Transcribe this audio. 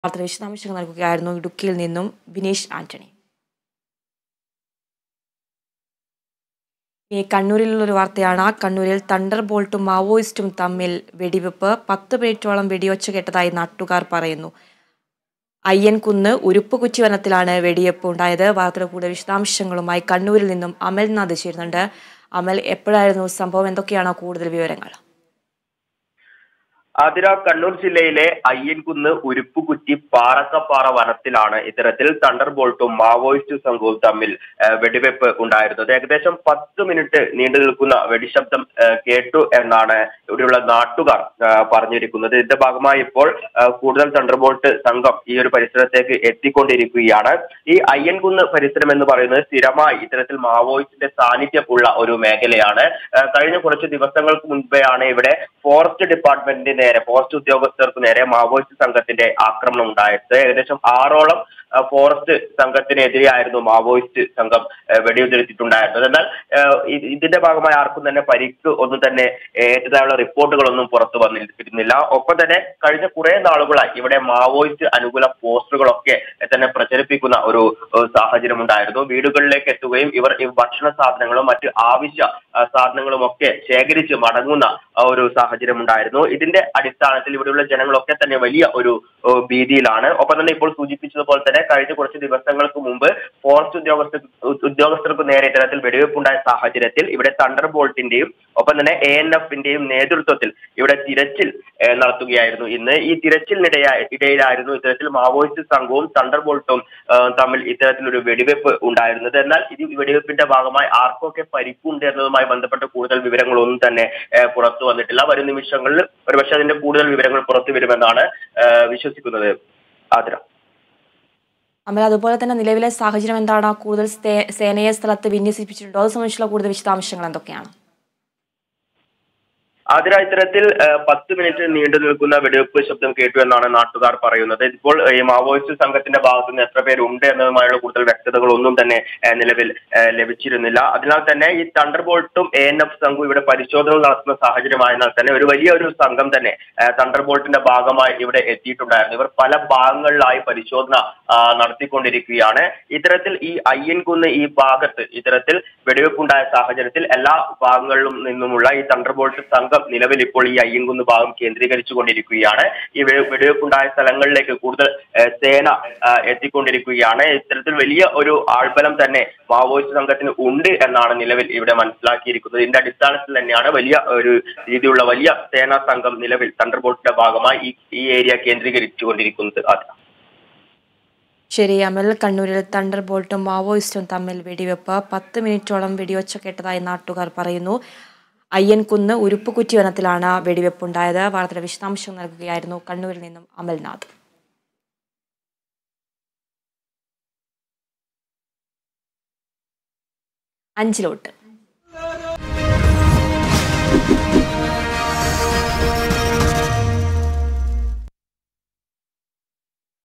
വാർത്തയുടെ വിശദാംശങ്ങൾ നൽകുകയായിരുന്നു ഇടുക്കിയിൽ നിന്നും ബിനീഷ് ആന്റണി. ഈ കണ്ണൂരിലുള്ളൊരു വാർത്തയാണ്. കണ്ണൂരിൽ തണ്ടർ ബോൾട്ടും മാവോയിസ്റ്റും തമ്മിൽ വെടിവെപ്പ്. 10 മിനിറ്റോളം വെടിയൊച്ച കേട്ടതായി നാട്ടുകാർ പറയുന്നു. അയ്യൻകുന്ന് ഉരുപ്പുകുറ്റി വനത്തിലാണ് വെടിവെപ്പ് ഉണ്ടായത്. വാർത്തയുടെ കൂടുതൽ വിശദാംശങ്ങളുമായി കണ്ണൂരിൽ നിന്നും അമൽനാഥ് ചേരുന്നുണ്ട്. അമൽ, എപ്പോഴായിരുന്നു സംഭവം? എന്തൊക്കെയാണ് കൂടുതൽ വിവരങ്ങൾ? ആതിര, കണ്ണൂർ ജില്ലയിലെ അയ്യൻകുന്ന് ഉരുപ്പുകുറ്റി പാറക്കപ്പാറ വനത്തിലാണ് ഇത്തരത്തിൽ തണ്ടർ ബോൾട്ടും മാവോയിസ്റ്റ് സംഘവും തമ്മിൽ വെടിവെപ്പ് ഉണ്ടായിരുന്നത്. ഏകദേശം 10 മിനിറ്റ് നീണ്ടു നിൽക്കുന്ന വെടിശബ്ദം കേട്ടു എന്നാണ് ഇവിടെയുള്ള നാട്ടുകാർ പറഞ്ഞിരിക്കുന്നത്. ഇതിന്റെ ഭാഗമായി ഇപ്പോൾ കൂടുതൽ തണ്ടർ ബോൾട്ട് സംഘം ഈ ഒരു പരിസരത്തേക്ക് എത്തിക്കൊണ്ടിരിക്കുകയാണ്. ഈ അയ്യൻകുന്ന് പരിസരം എന്ന് പറയുന്നത് സ്ഥിരമായി ഇത്തരത്തിൽ മാവോയിസ്റ്റിന്റെ സാന്നിധ്യമുള്ള ഒരു മേഖലയാണ്. കഴിഞ്ഞ കുറച്ച് ദിവസങ്ങൾക്ക് മുൻപെയാണ് ഇവിടെ ഫോറസ്റ്റ് ഡിപ്പാർട്ട്മെന്റിന്റെ ഫോറസ്റ്റ് ഉദ്യോഗസ്ഥർക്ക് നേരെ മാവോയിസ്റ്റ് സംഘത്തിന്റെ ആക്രമണം ഉണ്ടായത്. ഏകദേശം 6ഓളം ഫോറസ്റ്റ് സംഘത്തിനെതിരെയായിരുന്നു മാവോയിസ്റ്റ് സംഘം വെടിയുതിർത്തിട്ടുണ്ടായിരുന്നത്. എന്നാൽ ഇതിന്റെ ഭാഗമായി ആർക്കും തന്നെ പരിക്ക് ഒന്നും തന്നെ ഏറ്റതായുള്ള റിപ്പോർട്ടുകളൊന്നും പുറത്തു വന്നിരുന്നില്ല. ഒപ്പം തന്നെ കഴിഞ്ഞ കുറെ നാളുകളായി ഇവിടെ മാവോയിസ്റ്റ് അനുകൂല പോസ്റ്ററുകളൊക്കെ തന്നെ പ്രചരിപ്പിക്കുന്ന ഒരു സാഹചര്യം ഉണ്ടായിരുന്നു. വീടുകളിലേക്ക് എത്തുകയും ഇവർ ഭക്ഷണ സാധനങ്ങളും മറ്റ് ആവശ്യ സാധനങ്ങളും ഒക്കെ ശേഖരിച്ച് മടങ്ങുന്ന ഒരു സാഹചര്യം ഉണ്ടായിരുന്നു. ഇതിന്റെ അടിസ്ഥാനത്തിൽ ഇവിടെയുള്ള ജനങ്ങളൊക്കെ തന്നെ വലിയ ഒരു ഭീതിയിലാണ്. ഒപ്പം തന്നെ ഇപ്പോൾ സൂചിപ്പിച്ചതുപോലെ തന്നെ കഴിഞ്ഞ കുറച്ച് ദിവസങ്ങൾക്ക് മുമ്പ് ഫോറസ്റ്റ് ഉദ്യോഗസ്ഥർക്ക് നേരെ ഇത്തരത്തിൽ വെടിവെപ്പുണ്ടായ സാഹചര്യത്തിൽ ഇവിടെ തണ്ടർ ബോൾട്ടിന്റെയും ഒപ്പം തന്നെ ANFന്റെയും നേതൃത്വത്തിൽ ഇവിടെ തിരച്ചിൽ നടത്തുകയായിരുന്നു. ഇന്ന് ഈ തിരച്ചിലിനിടയിലായിരുന്നു ഇത്തരത്തിൽ മാവോയിസ്റ്റ് സംഘവും തണ്ടർ ബോൾട്ടും തമ്മിൽ ഇത്തരത്തിലൊരു വെടിവെപ്പ് ഉണ്ടായിരുന്നത്. എന്നാൽ ഈ വെടിവെപ്പിന്റെ ഭാഗമായി ആർക്കൊക്കെ പരിക്കുണ്ട് എന്നതുമായി ബന്ധപ്പെട്ട കൂടുതൽ വിവരങ്ങളൊന്നും തന്നെ പുറത്തു വന്നിട്ടില്ല. വരും നിമിഷങ്ങളിൽ ഒരുപക്ഷെ അതിന്റെ കൂടുതൽ വിവരങ്ങൾ പുറത്തു വരുമെന്നാണ് വിശ്വസിക്കുന്നത്. ആതിര, അമൽ, അതുപോലെ തന്നെ നിലവിലെ സാഹചര്യം എന്താണ്? കൂടുതൽ സേനയെ സ്ഥലത്ത് വിന്യസിപ്പിച്ചിട്ടുണ്ടോ? അത് സംബന്ധിച്ചുള്ള കൂടുതൽ വിശദാംശങ്ങൾ എന്തൊക്കെയാണ്? ആതിര, ഇത്തരത്തിൽ 10 മിനിറ്റ് നീണ്ടു നിൽക്കുന്ന വെടിവെപ്പ് ശബ്ദം കേട്ടു എന്നാണ് നാട്ടുകാർ പറയുന്നത്. ഇപ്പോൾ ഈ മാവോയിസ്റ്റ് സംഘത്തിന്റെ ഭാഗത്തു നിന്ന് എത്ര പേരുണ്ട് എന്നതുമായുള്ള കൂടുതൽ വ്യക്തതകളൊന്നും തന്നെ നിലവിൽ ലഭിച്ചിരുന്നില്ല. അതിനാൽ തന്നെ ഈ തണ്ടർ ബോൾട്ടും ANF സംഘവും ഇവിടെ പരിശോധനകൾ നടത്തുന്ന സാഹചര്യമായതിനാൽ തന്നെ ഒരു വലിയൊരു സംഘം തന്നെ തണ്ടർ ബോൾട്ടിന്റെ ഭാഗമായി ഇവിടെ എത്തിയിട്ടുണ്ടായിരുന്നു. ഇവർ പല ഭാഗങ്ങളിലായി പരിശോധന നടത്തിക്കൊണ്ടിരിക്കുകയാണ്. ഇത്തരത്തിൽ ഈ അയ്യൻകുന്ന് ഈ ഭാഗത്ത് ഇത്തരത്തിൽ വെടിവെപ്പുണ്ടായ സാഹചര്യത്തിൽ എല്ലാ ഭാഗങ്ങളിലും നിന്നുമുള്ള ഈ തണ്ടർ ബോൾട്ട് സംഘം നിലവിൽ ഇപ്പോൾ ഈ അയ്യൻകുന്ന് ഭാഗം കേന്ദ്രീകരിച്ചു കൊണ്ടിരിക്കുകയാണ്. ഈ വെടിവെപ്പുണ്ടായ സ്ഥലങ്ങളിലേക്ക് കൂടുതൽ സേന എത്തിക്കൊണ്ടിരിക്കുകയാണ്. ഇത്തരത്തിൽ വലിയ ഒരു ആൾബലം തന്നെ മാവോയിസ്റ്റ് സംഘത്തിന് ഉണ്ട് എന്നാണ് നിലവിൽ ഇവിടെ മനസ്സിലാക്കിയിരിക്കുന്നത്. ഇതിന്റെ അടിസ്ഥാനത്തിൽ തന്നെയാണ് വലിയ ഒരു രീതിയിലുള്ള വലിയ സേനാ സംഘം നിലവിൽ തണ്ടർ ബോൾട്ടിന്റെ ഭാഗമായി ഈ ഏരിയ കേന്ദ്രീകരിച്ചു കൊണ്ടിരിക്കുന്നത്. ശരി അമൽ, കണ്ണൂരിൽ തണ്ടർ ബോൾട്ടും മാവോയിസ്റ്റും തമ്മിൽ വെടിവെപ്പ്. 10 മിനിറ്റോളം വെടിയൊച്ച കേട്ടതായി നാട്ടുകാർ പറയുന്നു. അയ്യൻകുന്ന് ഉരുപ്പുകുറ്റി വനത്തിലാണ് വെടിവെപ്പുണ്ടായത്. വാർത്തയുടെ വിശദാംശം നൽകുകയായിരുന്നു കണ്ണൂരിൽ നിന്നും അമൽനാഥ്. 5